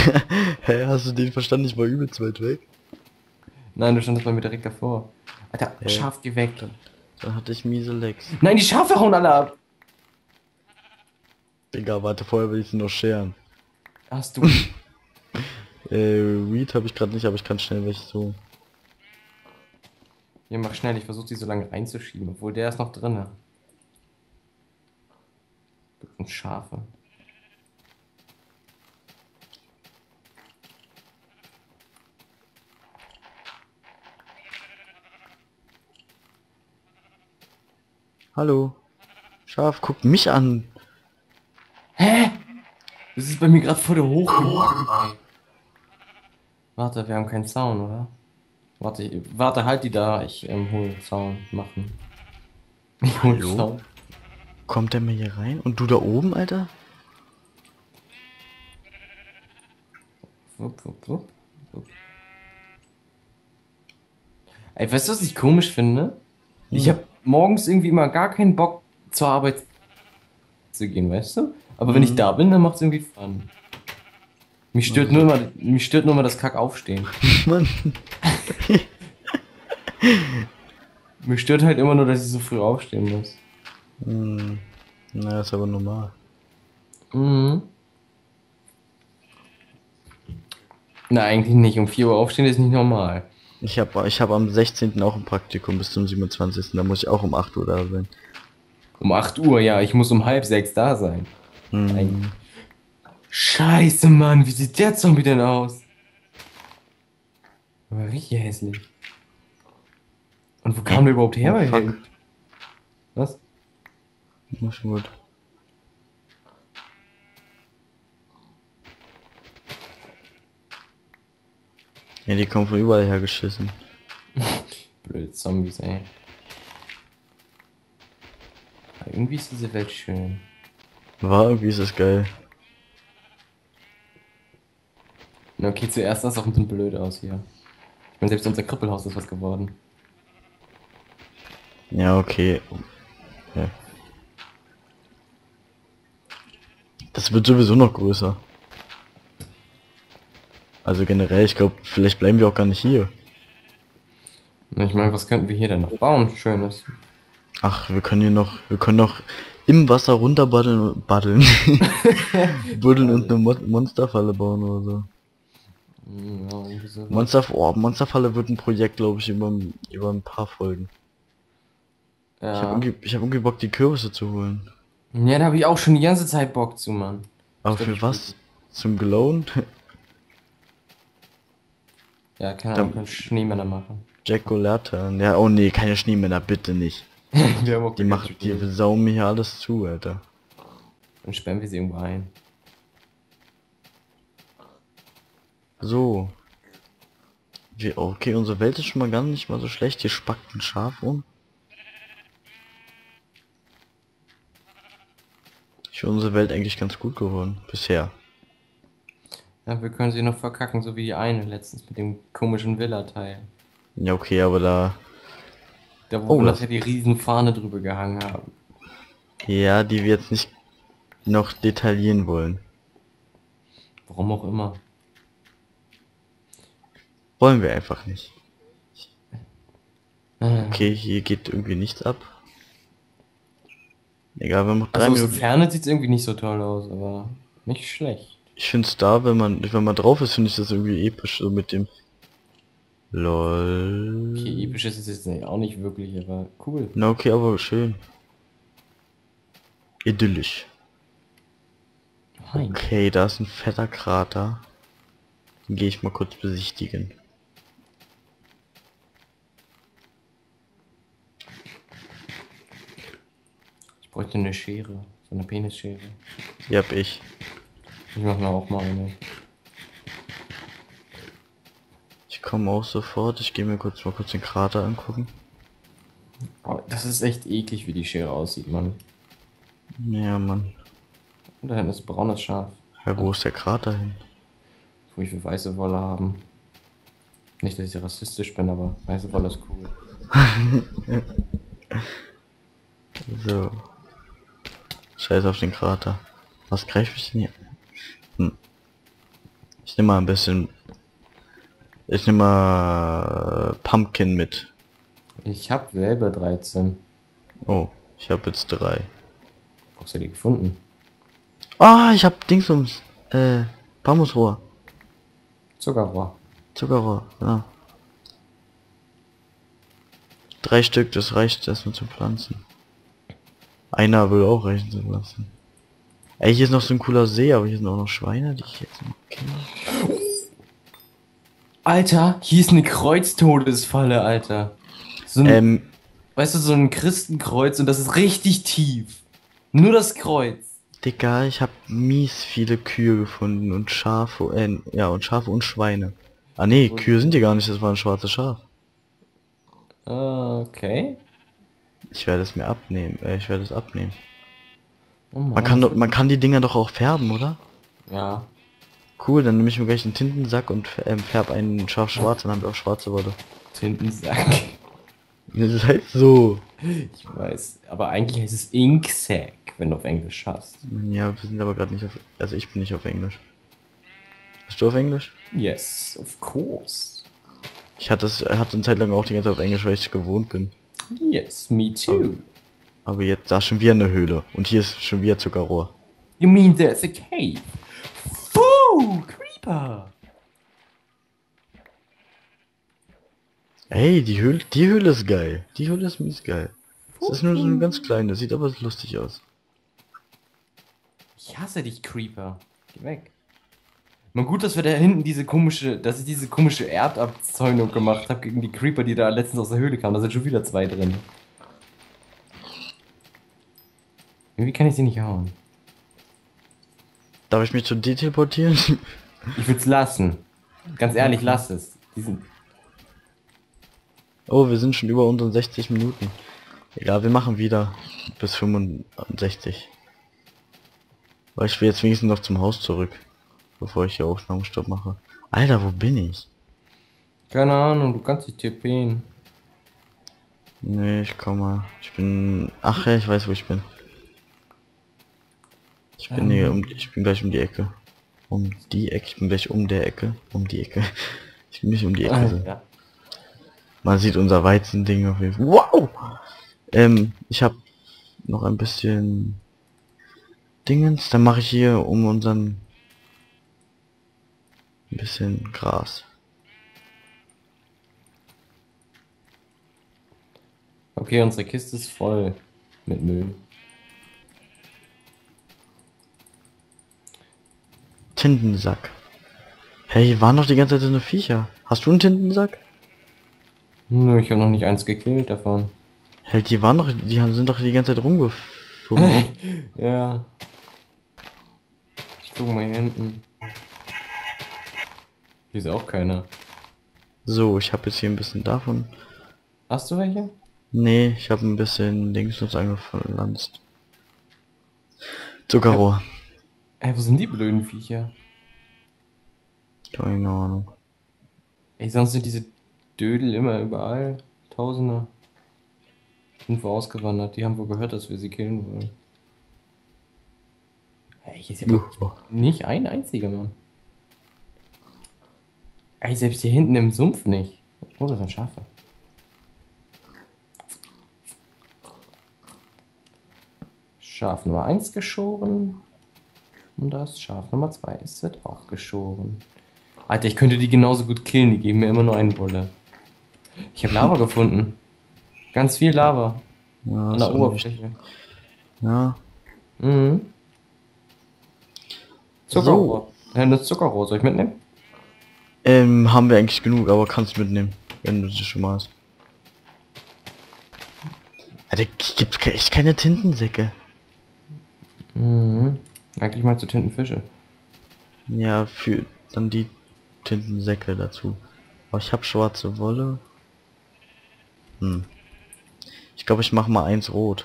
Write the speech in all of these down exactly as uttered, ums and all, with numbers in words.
Hä, hast du den verstanden? Ich war übelst weit weg. Nein, du standest bei mir direkt davor. Alter, Hä? Schaf, geh weg. Dann hatte ich miese Lecks. Nein, die Schafe hauen alle ab. Digga, warte, vorher will ich sie noch scheren. Hast du. Äh, Weed habe ich gerade nicht, aber ich kann schnell welche so. Ja, mach schnell, ich versuche die so lange reinzuschieben, obwohl der ist noch drin. Und Schafe. Hallo. Schaf, guck mich an. Hä? Das ist bei mir gerade vor der Hochgeburt. Warte, wir haben keinen Zaun, oder? Warte, ich- warte, halt die da. Ich ähm, hol Zaun machen. Ich hol Hallo? Zaun. Kommt der mir hier rein? Und du da oben, Alter? Wupp, wupp, wupp, wupp. Ey, weißt du, was ich komisch finde? Ich Hm. habe morgens irgendwie immer gar keinen Bock zur Arbeit zu gehen, weißt du? Aber wenn ich Mhm. da bin, dann macht's irgendwie Fun. Mich stört nur immer, mich stört nur immer das Kackaufstehen. Mann. Mich stört halt immer nur, dass ich so früh aufstehen muss. Hm. Na, ist aber normal. Mhm. Na, eigentlich nicht. Um vier Uhr aufstehen ist nicht normal. Ich habe ich hab am sechzehnten auch ein Praktikum bis zum siebenundzwanzigsten Da muss ich auch um acht Uhr da sein. Um acht Uhr, ja, ich muss um halb sechs da sein. Hm. Ein Scheiße, Mann, wie sieht der Zombie denn aus? Aber richtig hässlich. Und wo kam der überhaupt her Oh, bei fuck. Held? Was? Na schon gut. Ja, die kommen von überall her geschissen. Blöde Zombies, ey. Aber irgendwie ist diese Welt schön. War irgendwie ist das geil. Na, okay, zuerst sah es auch ein bisschen blöd aus hier. Ich meine, selbst unser Krüppelhaus ist was geworden. Ja, okay. Ja. Das wird sowieso noch größer. Also generell, ich glaube, vielleicht bleiben wir auch gar nicht hier. Na, ich meine, was könnten wir hier denn noch bauen? Schönes. Ach, wir können hier noch, wir können noch im Wasser runter buddeln und buddeln. Buddeln und eine Mo Monsterfalle bauen oder so. Hm, ja, irgendwie so. Monster, oh, Monsterfalle wird ein Projekt, glaube ich, über, über ein paar Folgen. Ich habe Ja. irgendwie, ich hab irgendwie Bock, die Kürbisse zu holen. Ja, da habe ich auch schon die ganze Zeit Bock zu, Mann. Aber glaub, für ich was? Zum Glowen? Ja, keine Da- Ahnung, können Schneemänner machen. Jack-O-Lantern. Ja, oh nee, keine Schneemänner, bitte nicht. Wir haben auch Die machen, die saugen mir hier alles zu, Alter. Dann sperren wir sie irgendwo ein. So. Wir, okay, unsere Welt ist schon mal gar nicht mal so schlecht. Hier spackt ein Schaf um. Ich finde unsere Welt eigentlich ganz gut geworden. Bisher. Ja, wir können sie noch verkacken, so wie die eine letztens mit dem komischen Villa-Teil. Ja, okay, aber da... Da wo Oh, wir das- nachher die riesen Fahne drüber gehangen haben. Ja, die wir jetzt nicht noch detaillieren wollen. Warum auch immer. Wollen wir einfach nicht. Ah. Okay, hier geht irgendwie nichts ab. Egal, wir haben noch drei Also aus der Minuten. Ferne sieht es irgendwie nicht so toll aus, aber nicht schlecht. Ich finde es da, wenn man, wenn man drauf ist, finde ich das irgendwie episch, so mit dem... LOL. Okay, episch ist es jetzt auch nicht wirklich, aber cool. Na okay, aber schön. Idyllisch. Nein. Okay, da ist ein fetter Krater. Den gehe ich mal kurz besichtigen. Ich bräuchte eine Schere. So eine Penisschere. Die hab ich. Ich mach mir auch mal eine. Ich komme auch sofort. Ich gehe mir kurz mal kurz den Krater angucken. Oh, das ist echt eklig, wie die Schere aussieht, Mann. Ja, Mann. Und da hinten ist ein braunes Schaf. Ja, wo ist der Krater hin? Wo ich will weiße Wolle haben. Nicht, dass ich rassistisch bin, aber weiße Wolle ist cool. So. Scheiß auf den Krater. Was greife ich denn hier? Hm. Ich nehme mal ein bisschen... Ich nehme mal Pumpkin mit. Ich hab selber dreizehn. Oh, ich habe jetzt drei. Wo hast du die gefunden? Ah, ich hab Dingsums. Äh, Bambusrohr. Zuckerrohr. Zuckerrohr, ja. Drei Stück, das reicht erstmal zu pflanzen. Einer will auch reichen zu pflanzen. Ey, hier ist noch so ein cooler See, aber hier sind auch noch Schweine, die ich jetzt noch kenne. Alter, hier ist eine Kreuztodesfalle, Alter. So ein, Ähm, weißt du, so ein Christenkreuz und das ist richtig tief. Nur das Kreuz. Digga, ich hab mies viele Kühe gefunden und Schafe, äh, ja, und Schafe und Schweine. Ah nee, Kühe sind die gar nicht, das war ein schwarzes Schaf. Okay. Ich werde es mir abnehmen, äh, ich werde es abnehmen. Oh Mann, Man kann doch, man kann die Dinger doch auch färben, oder? ja. Cool, dann nehme ich mir gleich einen Tintensack und ähm, färb einen Schaf schwarz, dann haben wir auch schwarze Wolle. Tintensack. Das ist halt so. Ich weiß. Aber eigentlich heißt es Inksack, wenn du auf Englisch hast. Ja, wir sind aber gerade nicht auf, also ich bin nicht auf Englisch. Bist du auf Englisch? Yes, of course. Ich hatte es, hatte eine Zeit lang auch die ganze Zeit auf Englisch, weil ich es gewohnt bin. Yes, me too. Aber jetzt, da ist schon wieder eine Höhle. Und hier ist schon wieder Zuckerrohr. You mean there's a cave? Foo, Creeper. Ey, die Höhle, die Höhle ist geil. Die Höhle ist mies geil. Es ist nur so eine ganz kleine, sieht aber lustig aus. Ich hasse dich, Creeper. Geh weg. Mal gut, dass wir da hinten diese komische, dass ich diese komische Erdabzäunung gemacht habe gegen die Creeper, die da letztens aus der Höhle kamen. Da sind schon wieder zwei drin. Irgendwie kann ich sie nicht hauen. Darf ich mich zu dir teleportieren? Ich will's lassen. Ganz ehrlich, lass es. Die sind Oh, wir sind schon über unseren sechzig Minuten. Egal, wir machen wieder bis fünfundsechzig. Weil ich will jetzt wenigstens noch zum Haus zurück, bevor ich hier Aufnahmestopp mache. Alter, wo bin ich? keine Ahnung, du kannst dich TPen. Nee, ich komme. Ich bin... Ach ja, ich weiß, wo ich bin. Ich bin hier um... Ich bin gleich um die Ecke. Um die Ecke. Ich bin gleich um der Ecke. Um die Ecke. Ich bin nicht um die Ecke. Ah, so. ja. Man sieht unser Weizending auf jeden Fall. Wow! Ähm, ich habe noch ein bisschen Dingens. Dann mache ich hier um unseren ein bisschen Gras. Okay, unsere Kiste ist voll mit Müll. Tintensack. Hey, hier waren doch die ganze Zeit so eine Viecher. Hast du einen Tintensack? Nö, ich habe noch nicht eins gekillt davon. Hey, die waren doch, die haben- sind doch die ganze Zeit rumgeflogen. Ja. Ich guck mal hier hinten. Hier ist auch keiner. So, ich habe jetzt hier ein bisschen davon. Hast du welche? Nee, ich habe ein bisschen Dingsens angepflanzt. Zuckerrohr. Ey, wo sind die blöden Viecher? Keine Ahnung. Ey, sonst sind diese Dödel immer überall. Tausende. Sind wo ausgewandert. Die haben wohl gehört, dass wir sie killen wollen. Ey, hier ist ja wirklich nicht ein einziger, Mann. Ey, selbst hier hinten im Sumpf nicht. Oh, das sind Schafe. Schaf Nummer eins geschoren. Und das Schaf Nummer zwei ist wird auch geschoren. Alter, ich könnte die genauso gut killen, die geben mir immer nur einen Bulle. Ich habe Lava gefunden. Ganz viel Lava. Ja, An ist der auch Oberfläche. nicht- Ja. Mhm. Zuckerrohr. Ja, das Zuckerrohr. Soll ich mitnehmen? Ähm, haben wir eigentlich genug, aber kannst mitnehmen, wenn du sie schon mal hast. Alter, gibt's ke- echt keine Tintensäcke. Mhm. Eigentlich meinst du Tintenfische. Ja, für dann die Tintensäcke dazu. Aber ich habe schwarze Wolle. Hm. Ich glaube, ich mache mal eins rot.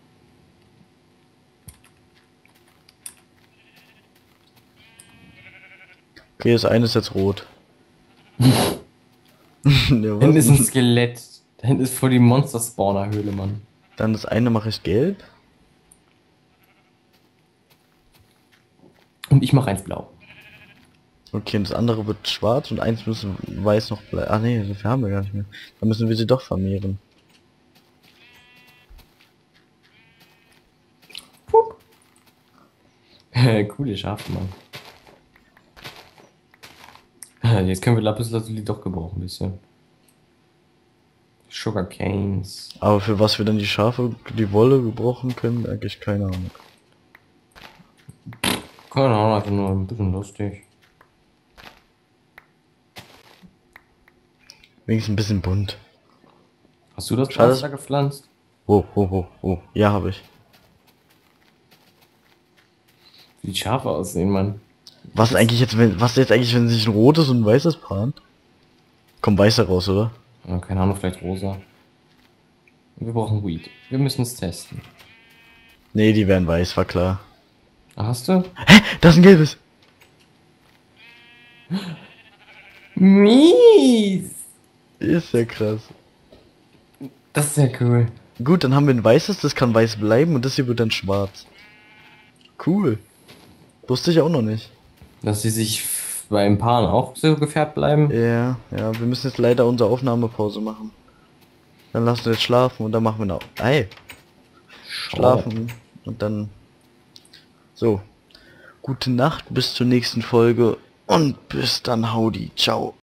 Okay, das eine ist jetzt rot. Ja, Da hinten ist ein was? Skelett. Da hinten ist voll die Monster-Spawner-Höhle, Mann. Dann das eine mache ich gelb. Und ich mache eins blau. Okay, und das andere wird schwarz und eins müssen weiß noch bleiben. Ah nee, so viel haben wir gar nicht mehr. Dann müssen wir sie doch vermehren. Pup. Coole Schafe, Mann. Jetzt können wir Lapis Lazuli doch gebrauchen, ein bisschen. Sugar Canes. Aber für was wir dann die Schafe, die Wolle gebrauchen können, eigentlich keine Ahnung. Keine Ahnung, einfach nur ein bisschen lustig. Wenigstens ein bisschen bunt. Hast du das Schade. Pflaster gepflanzt? Oh, oh, oh, oh. Ja, habe ich. Wie die Schafe aussehen, Mann. Was eigentlich jetzt, wenn, was jetzt eigentlich, wenn sich ein rotes und ein weißes paaren? Kommt weißer raus, oder? Ja, keine Ahnung, vielleicht rosa. Wir brauchen Weed. Wir müssen es testen. Nee, die werden weiß, war klar. Ah, hast du? Hä? Das ist ein gelbes! Mies! Ist ja krass. Das ist ja cool. Gut, dann haben wir ein weißes, das kann weiß bleiben und das hier wird dann schwarz. Cool. Wusste ich auch noch nicht. Dass sie sich f- beim Paaren auch so gefärbt bleiben. Ja, ja, wir müssen jetzt leider unsere Aufnahmepause machen. Dann lassen wir jetzt schlafen und dann machen wir noch. Ey, schlafen und dann. So. Gute Nacht, bis zur nächsten Folge und bis dann, Howdy, ciao.